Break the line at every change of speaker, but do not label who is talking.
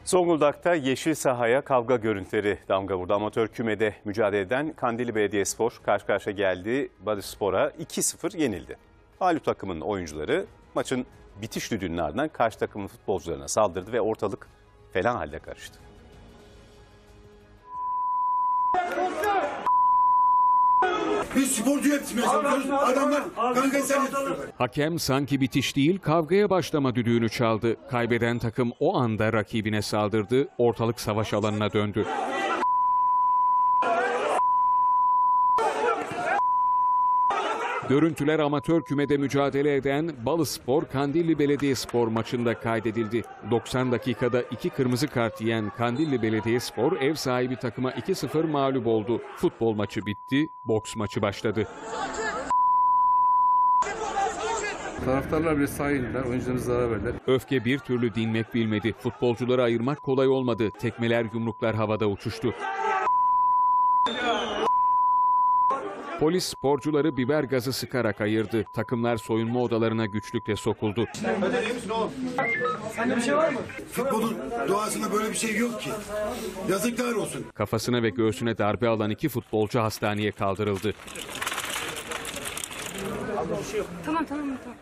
Zonguldak'ta yeşil sahaya kavga görüntüleri damga vurdu. Amatör kümede mücadele eden Kandilli Belediyespor karşı karşıya geldi. Balispor'a 2-0 yenildi. Mağlup takımın oyuncuları maçın bitiş düdüğünün ardından karşı takımın futbolcularına saldırdı ve ortalık fena halde karıştı.
Biz sporcu yetişmeye çalışıyoruz. Adamlar kanka sen yetiştiriyorlar.
Hakem sanki bitiş değil kavgaya başlama düdüğünü çaldı. Kaybeden takım o anda rakibine saldırdı. Ortalık savaş alanına döndü. Görüntüler amatör kümede mücadele eden Balispor Kandilli Belediyespor maçında kaydedildi. 90 dakikada 2 kırmızı kart yiyen Kandilli Belediyespor ev sahibi takıma 2-0 mağlup oldu. Futbol maçı bitti, boks maçı başladı.
Taraftarlar bile sahaya indiler, oyuncularımız zarar verdiler.
Öfke bir türlü dinmek bilmedi. Futbolcuları ayırmak kolay olmadı. Tekmeler, yumruklar havada uçuştu. Polis sporcuları biber gazı sıkarak ayırdı. Takımlar soyunma odalarına güçlükle sokuldu.
Sende bir şey var mı? Futbolun doğasında böyle bir şey yok ki. Yazıklar olsun.
Kafasına ve göğsüne darbe alan 2 futbolcu hastaneye kaldırıldı.
Tamam.